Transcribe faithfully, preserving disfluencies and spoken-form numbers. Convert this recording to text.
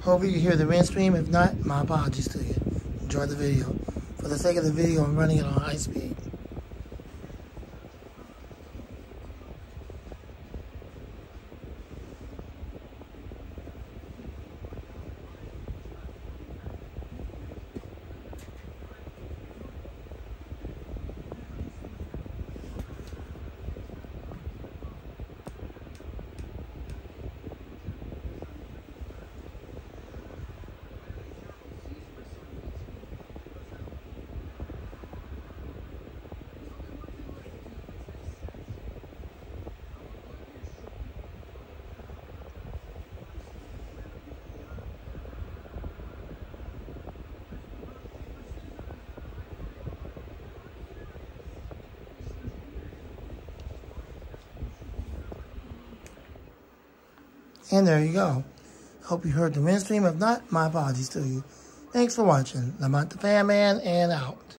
Hope you can hear the wind stream. If not, my apologies to you. Enjoy the video. For the sake of the video, I'm running it on high speed. And there you go. Hope you heard the wind stream. If not, my apologies to you. Thanks for watching. Lamont the Fan Man, and out.